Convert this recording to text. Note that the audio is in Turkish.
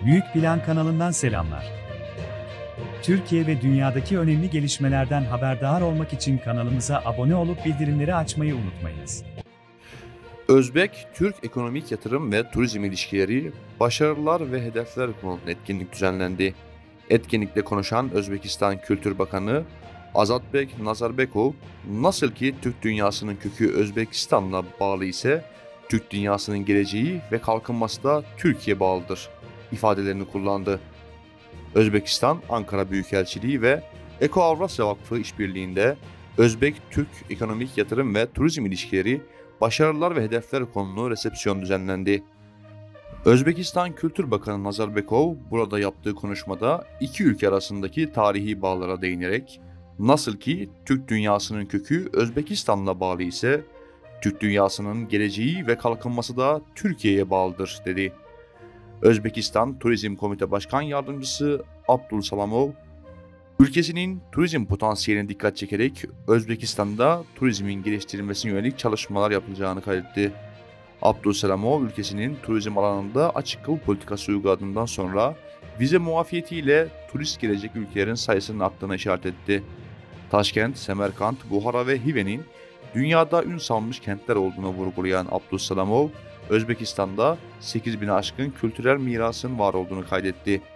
Büyük Plan kanalından selamlar. Türkiye ve dünyadaki önemli gelişmelerden haberdar olmak için kanalımıza abone olup bildirimleri açmayı unutmayınız. Özbek-Türk ekonomik yatırım ve turizm ilişkileri, başarılar ve hedefler konulu etkinlik düzenlendi. Etkinlikte konuşan Özbekistan Kültür Bakanı Azatbek Nazarbekov, nasıl ki Türk dünyasının kökü Özbekistan'la bağlı ise, Türk dünyasının geleceği ve kalkınması da Türkiye bağlıdır ifadelerini kullandı. Özbekistan Ankara Büyükelçiliği ve Eko-Avrasya Vakfı işbirliğinde Özbek-Türk ekonomik yatırım ve turizm ilişkileri, başarılar ve hedefler konulu resepsiyon düzenlendi. Özbekistan Kültür Bakanı Nazarbekov burada yaptığı konuşmada iki ülke arasındaki tarihi bağlara değinerek, nasıl ki Türk dünyasının kökü Özbekistan'la bağlı ise, Türk dünyasının geleceği ve kalkınması da Türkiye'ye bağlıdır dedi. Özbekistan Turizm Komite Başkan Yardımcısı Abdulsalamov, ülkesinin turizm potansiyeline dikkat çekerek Özbekistan'da turizmin geliştirilmesine yönelik çalışmalar yapılacağını kaydetti. Abdulsalamov, ülkesinin turizm alanında açık kabul politikası uyguladığından sonra vize muafiyetiyle turist gelecek ülkelerin sayısının arttığına işaret etti. Taşkent, Semerkant, Buhara ve Hive'nin dünyada ün salmış kentler olduğunu vurgulayan Abdulsalamov, Özbekistan'da 8.000'e aşkın kültürel mirasın var olduğunu kaydetti.